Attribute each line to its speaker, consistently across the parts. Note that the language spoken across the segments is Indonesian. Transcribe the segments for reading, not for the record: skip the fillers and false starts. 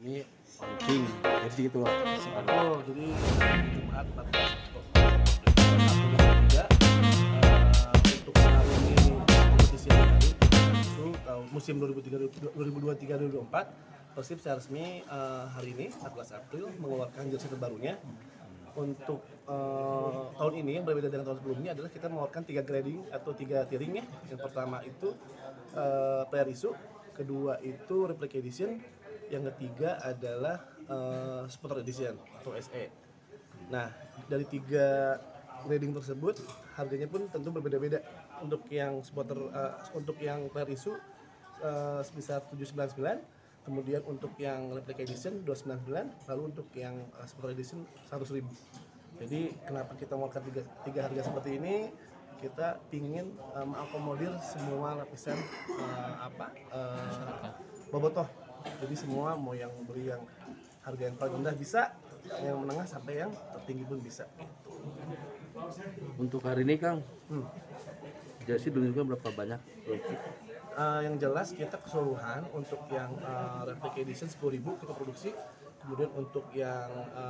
Speaker 1: ini launching jadi gitu loh.
Speaker 2: Oh, jadi Jumat 14 Oktober 1 untuk mengarungi kompetisi yang tadi itu musim 2023-2024 Persib secara resmi hari ini 14 April mengeluarkan jersey terbarunya. Untuk tahun ini yang berbeda dengan tahun sebelumnya adalah kita mengeluarkan 3 grading atau 3 tiering ya. Yang pertama itu player issue, kedua itu replica edition, yang ketiga adalah supporter edition atau SE. Nah, dari 3 grading tersebut harganya pun tentu berbeda-beda. Untuk yang supporter untuk yang player issue sebesar 799, kemudian untuk yang replica edition 299, lalu untuk yang supporter edition 100.000. Jadi kenapa kita mengeluarkan tiga harga seperti ini? Kita ingin mengakomodir semua lapisan bobotoh. Jadi semua mau yang beli yang harga yang paling rendah bisa, yang menengah sampai yang tertinggi pun bisa.
Speaker 1: Untuk hari ini Kang, jersey diluncurkan berapa banyak?
Speaker 2: Yang jelas kita keseluruhan untuk yang replica edition 10.000 kita produksi, kemudian untuk yang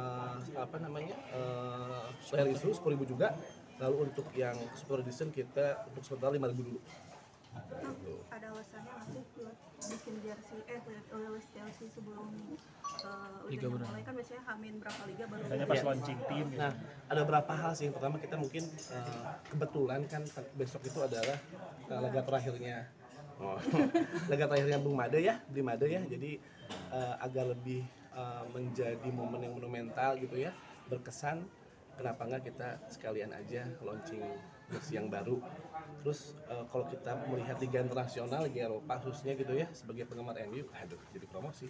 Speaker 2: player issue 10.000 juga, lalu untuk yang super edition kita untuk sementara 5.000 dulu.
Speaker 3: Ada alasannya masih buat bikin jersey rilis jersey sebelum liga mulai, kan biasanya hamin berapa liga baru
Speaker 4: pas launching tim gitu.
Speaker 2: Nah, ada beberapa hal sih. Yang pertama kita mungkin kebetulan kan besok itu adalah laga terakhirnya laga terakhirnya Bung Made ya, Bli Made ya. Jadi agak lebih menjadi momen yang monumental gitu ya, berkesan. Kenapa nggak kita sekalian aja launching jersey yang baru. Terus kalau kita melihat liga internasional, liga Eropa khususnya gitu ya, sebagai penggemar MU, jadi promosi.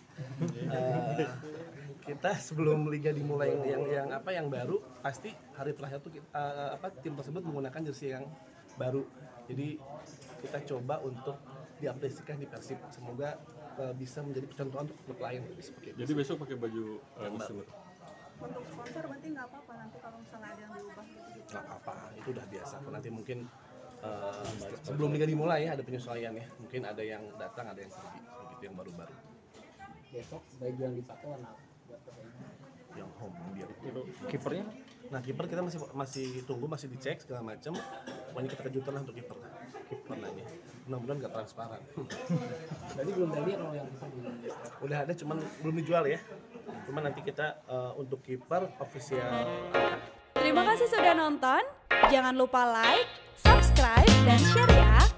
Speaker 2: Kita sebelum liga dimulai yang baru, pasti hari terakhir tuh tim tersebut menggunakan jersey yang baru. Jadi kita coba untuk diaplikasikan di Persib. Semoga bisa menjadi contohan untuk klub lain seperti itu.
Speaker 4: Jadi besok pakai baju musim baru.
Speaker 3: untuk sponsor berarti nggak apa-apa nanti kalau misalnya ada yang diubah gitu.
Speaker 2: Nggak apa-apa, itu udah biasa. Nanti mungkin sebelum liga dimulai ya ada penyesuaian ya. Mungkin ada yang datang, ada yang pergi, begitu yang baru-baru.
Speaker 5: Besok baju yang dipakai warna apa?
Speaker 2: Yang home biar.
Speaker 1: Kipernya?
Speaker 2: Nah, kiper kita masih tunggu, masih dicek segala macam. Pokoknya kita kejutan lah untuk kiper. Warnanya. Mudah-mudahan nggak transparan.
Speaker 5: Berarti belum tadi kalau yang kiper di
Speaker 2: Udah ada, cuman belum dijual ya. Cuman nanti kita untuk kiper official.
Speaker 6: Terima kasih sudah nonton. Jangan lupa like, subscribe, dan share ya.